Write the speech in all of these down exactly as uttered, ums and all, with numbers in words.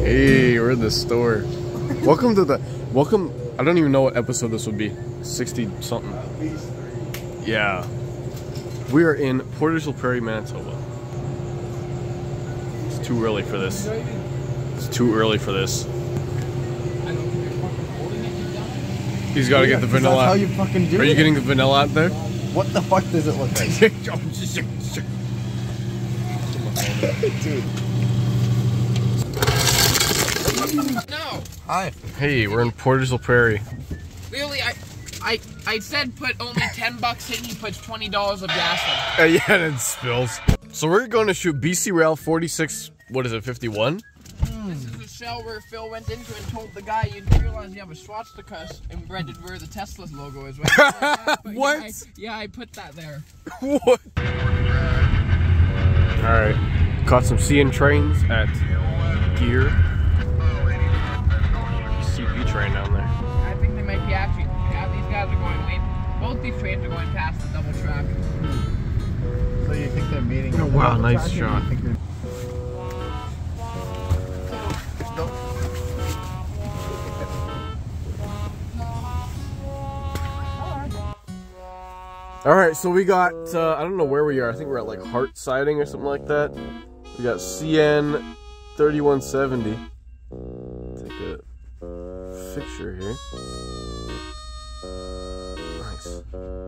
Hey, we're in the store. Welcome to the, welcome, I don't even know what episode this would be. sixty something. Yeah. We are in Portage la Prairie, Manitoba. It's too early for this. It's too early for this. He's got to get the vanilla. That's how you fucking do it. Are you getting the vanilla out there? What the fuck does it look like? Dude. No. Hi. Hey, we're in Portage la Prairie. Really, I, I, I said put only ten bucks in. He puts twenty dollars of gas in. Uh, yeah, and it spills. So we're going to shoot B C Rail forty-six. What is it? fifty-one. This is the shell where Phil went into and told the guy you didn't realize you have a swastika embedded where the Tesla's logo is. Right? Yeah, What? Yeah I, yeah, I put that there. What? All right, caught some C N trains at Gear. C P train down there. I think they might be actually. Yeah, these guys are going way. Both these trains are going past the double track. So you think they're meeting? Oh, wow, nice shot. All right, so we got, uh, I don't know where we are. I think we're at like Hart Siding or something like that. We got C N thirty-one seventy. Take a picture here. Nice.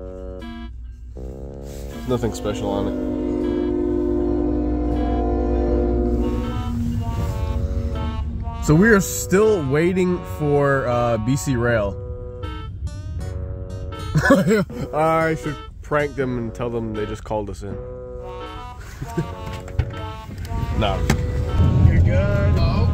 Nothing special on it. So we are still waiting for uh, B C Rail. I should prank them and tell them they just called us in. No. You're good. Oh.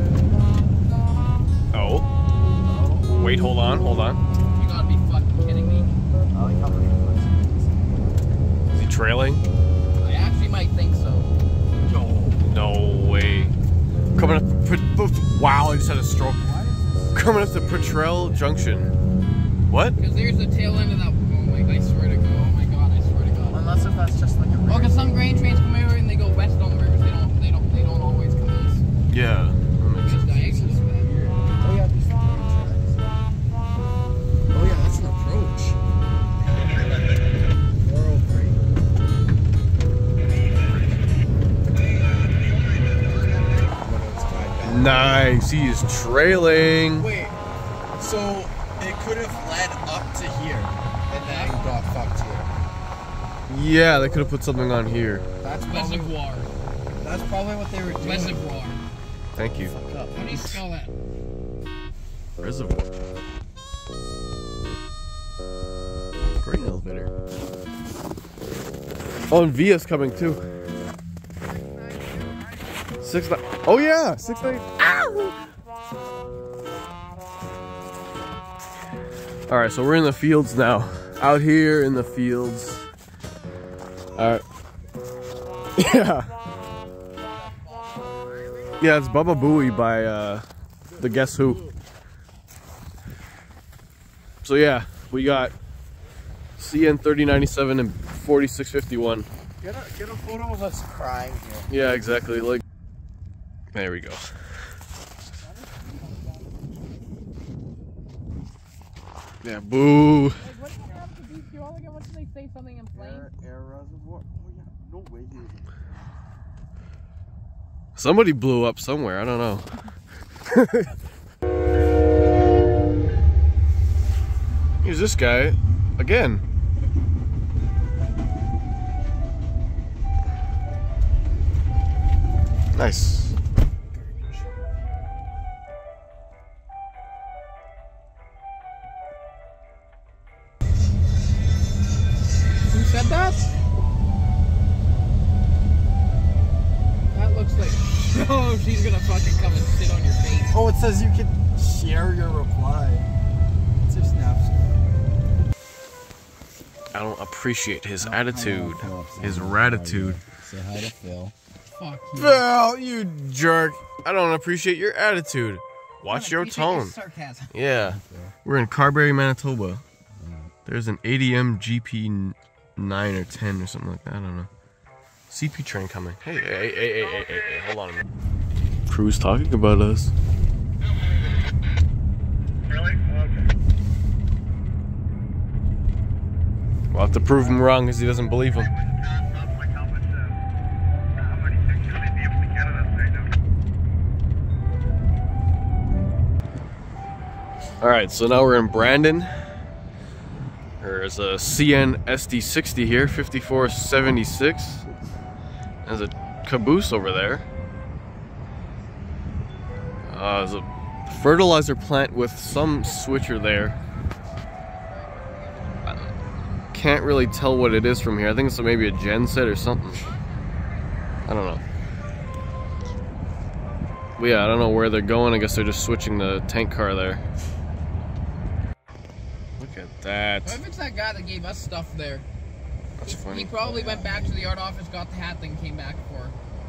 Oh. Wait, hold on, hold on. You gotta be fucking kidding me. I like how many Is he trailing? I actually might think so. No. No way. Coming up to, wow, I just had a stroke. Coming up to Petrel Junction. What? Because there's the tail end of that. Oh my, I swear to God. Oh my God, I swear to God. Unless if that's just like a. Oh, because some grain trains come over and they go west on the rivers. They don't. They don't. They don't always come east. Yeah. Because diagonal. Oh yeah, these tracks. Oh yeah, that's an approach. four oh three. Nice. He is trailing. Wait, so it could have led up to here, and then got fucked here. Yeah, they could have put something on here. That's probably, Reservoir. that's probably what they were doing. Reservoir. Thank you. How do you spell that? Reservoir. Grain elevator. Oh, and Via's coming too. Six nine. Oh yeah, six nine. Ow! All right, so we're in the fields now. Out here in the fields. All right. Yeah. Yeah, it's Baba Booey by uh, the Guess Who. So yeah, we got C N thirty ninety-seven and forty-six fifty-one. Get a, get a photo of us crying here. Yeah, exactly. Like, there we go. Yeah, boo. Like, what did you have to do? You all again? What did they say? Something in flame? Air, air reservoir. Oh yeah, no way he was. Somebody blew up somewhere. I don't know. Here's this guy again. Nice. Who said that? That looks like. Oh, she's gonna fucking come and sit on your face. Oh, it says you can share your reply. It's your snaps. I don't appreciate his attitude, his ratitude. Say hi to Phil. Fuck you. Phil, you jerk. I don't appreciate your attitude. Watch your Appreciate your tone. sarcasm. Yeah. We're in Carberry, Manitoba. There's an A D M G P nine or ten or something like that. I don't know. C P train coming. Hey, hey, hey, hey, hey, hey, hey, hold on a minute. crew's talking about us. Really? Okay. We'll have to prove him wrong because he doesn't believe him. Alright, so now we're in Brandon. There's a C N S D sixty here, fifty-four seventy-six. There's a caboose over there. Uh, there's a fertilizer plant with some switcher there. I can't really tell what it is from here. I think it's maybe a gen set or something. I don't know. But yeah, I don't know where they're going. I guess they're just switching the tank car there. Look at that. What if it's that guy that gave us stuff there? That's funny. He probably went back to the art office, got the hat, then came back for.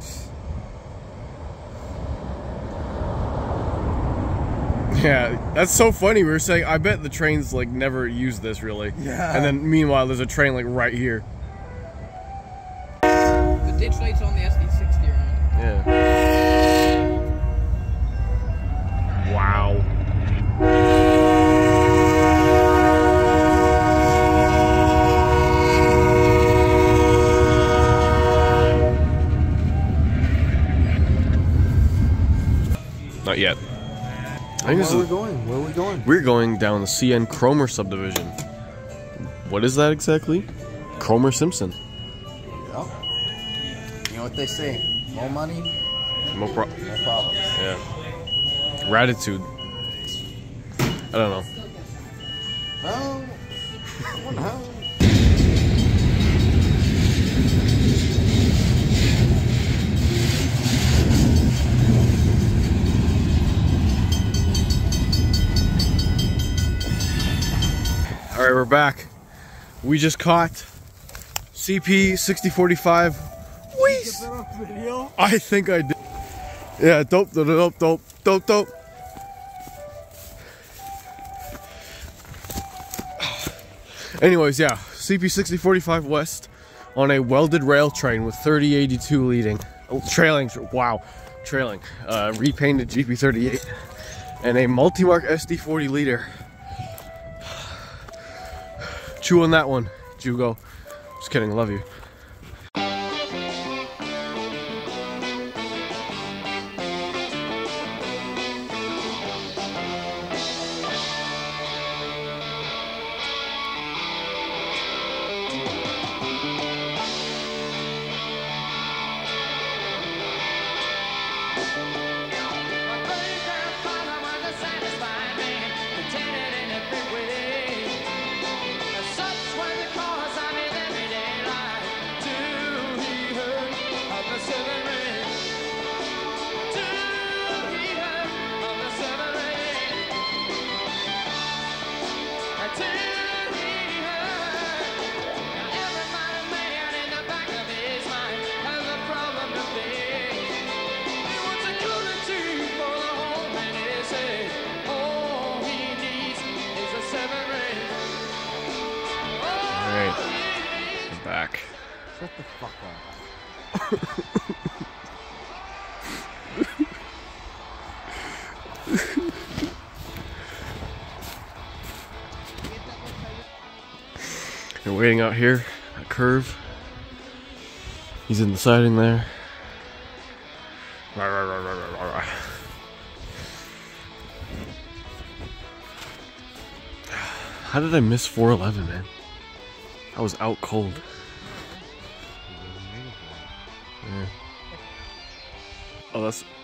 Yeah, that's so funny. We were saying, I bet the trains like never use this really. Yeah. And then meanwhile, there's a train like right here. The ditch lights on the S D sixty around. Yeah. Wow. Not yet. I think Where this are we is, going? Where are we going? we're going down the C N Cromer subdivision. What is that exactly? Cromer Simpson. Yep. You know what they say? More money, No pro- no problems. Yeah. Gratitude. I don't know. Well, well. All right, we're back. We just caught C P sixty forty-five. Wheeze. I think I did. Yeah, dope, dope, dope, dope, dope, dope. Anyways, yeah, C P sixty forty-five West on a welded rail train with thirty eighty-two leading, oh, trailing. Wow, trailing. Uh, repainted G P thirty-eight and a Multimark S D forty liter. Chew on that one, Jugo. Just kidding, love you. Back. Shut the fuck up. You're waiting out here, a curve. He's in the siding there. How did I miss four eleven, man? I was out cold. Yeah. Oh, that's. Is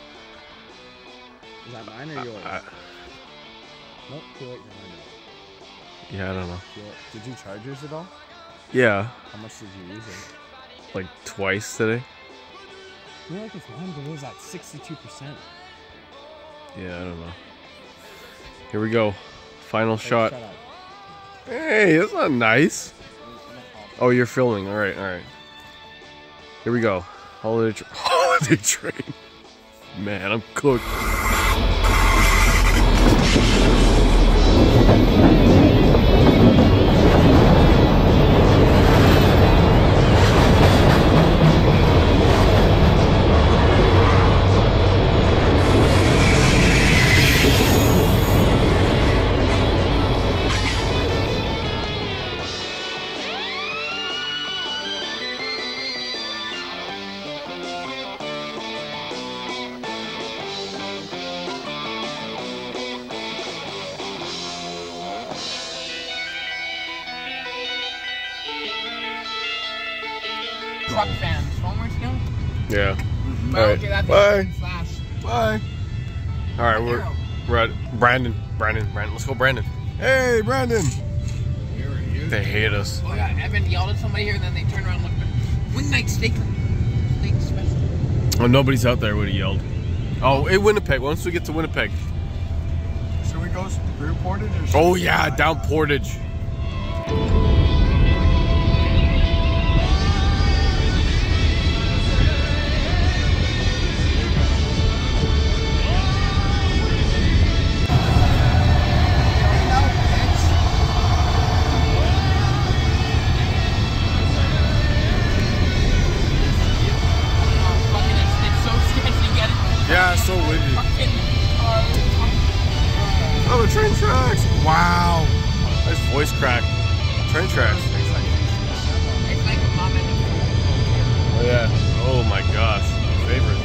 that mine or yours? I, Nope, too late to find out. yeah, I don't know. Did you charge yours at all? Yeah, How much did you use it? like twice today. I feel like if mine goes at sixty-two percent. Yeah, I don't know. Here we go. Final shot. Shut up. Hey, that's not nice. Oh, you're filming. All right, all right. Here we go. Holiday, tra holiday train. Man, I'm cooked. truck fans. One more still? Yeah. Well, Alright. okay, that's Bye. Slash. Bye. All right, we're we're at Brandon. Brandon. Brandon. Let's go, Brandon. Hey, Brandon. They hate us. Oh yeah, Evan yelled at somebody here, and then they turned around and looked at Wing Night Steak. Steak special. Oh, nobody's out there. Would have yelled. Oh, hey, Winnipeg. Once we get to Winnipeg. Should we go through Portage? Or Oh yeah, down Portage. Yeah, it's so windy. Oh, the train tracks! Wow! Nice voice crack. Train tracks. Oh yeah. Oh my gosh. Favorite.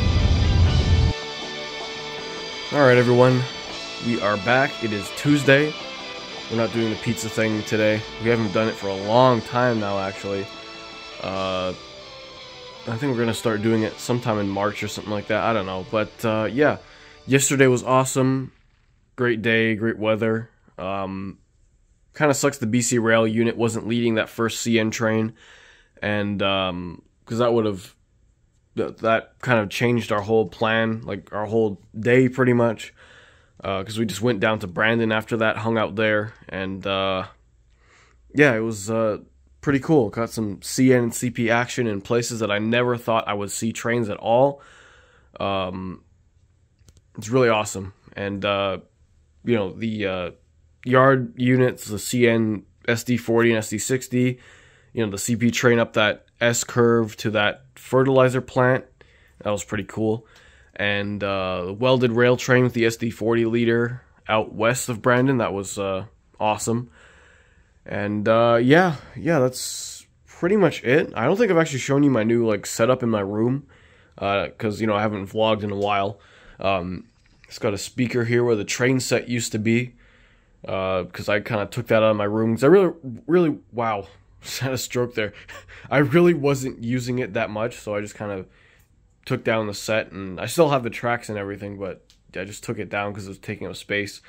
Alright everyone. We are back. It is Tuesday. We're not doing the pizza thing today. We haven't done it for a long time now actually. Uh... I think we're going to start doing it sometime in March or something like that. I don't know. But, uh, yeah. Yesterday was awesome. Great day. Great weather. Um, kind of sucks the B C Rail unit wasn't leading that first C N train. And, um, because that would have... Th that kind of changed our whole plan. Like, our whole day, pretty much. Because uh, we just went down to Brandon after that. Hung out there. And, uh... yeah, it was, uh... pretty cool. Got some C N and C P action in places that I never thought I would see trains at all. Um, it's really awesome. And, uh, you know, the uh, yard units, the C N S D forty and S D sixty, you know, the C P train up that S-curve to that fertilizer plant. That was pretty cool. And uh, the welded rail train with the S D forty leader out west of Brandon. That was uh, awesome. And, uh, yeah, yeah, that's pretty much it. I don't think I've actually shown you my new, like, setup in my room, uh, because, you know, I haven't vlogged in a while. Um, it's got a speaker here where the train set used to be, uh, because I kind of took that out of my room, because I really, really, wow, just had a stroke there. I really wasn't using it that much, so I just kind of took down the set, and I still have the tracks and everything, but I just took it down because it was taking up space.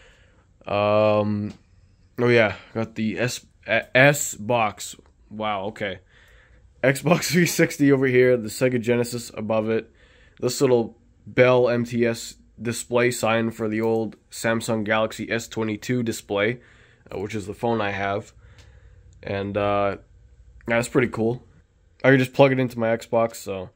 Um... Oh yeah, got the S S box. Wow, okay. Xbox three sixty over here, the Sega Genesis above it. This little Bell M T S display sign for the old Samsung Galaxy S twenty-two display, uh, which is the phone I have. And uh, yeah, that's pretty cool. I can just plug it into my Xbox, so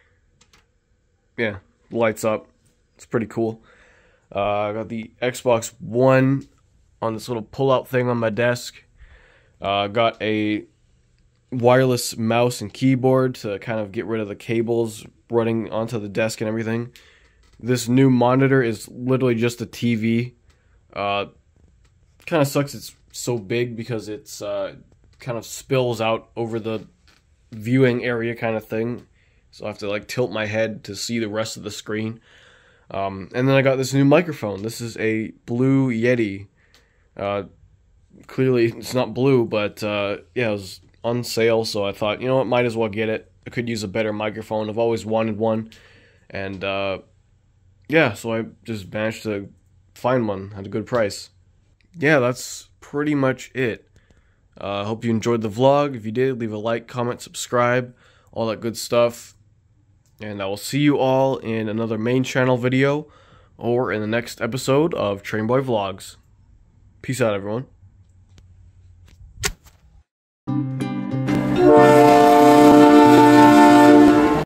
yeah, lights up. It's pretty cool. Uh, I got the Xbox One on this little pull-out thing on my desk. Uh, got a wireless mouse and keyboard to kind of get rid of the cables running onto the desk and everything. This new monitor is literally just a T V. Uh, kind of sucks it's so big because it's uh, kind of spills out over the viewing area kind of thing. So I have to like tilt my head to see the rest of the screen. Um, and then I got this new microphone. This is a Blue Yeti. Uh, clearly it's not blue, but uh, yeah, it was on sale, so I thought, you know what, might as well get it. I could use a better microphone. I've always wanted one, and uh, yeah, so I just managed to find one at a good price. Yeah, that's pretty much it. I uh, hope you enjoyed the vlog. If you did, leave a like, comment, subscribe, all that good stuff. And I will see you all in another main channel video or in the next episode of Trainboy Vlogs. Peace out, everyone.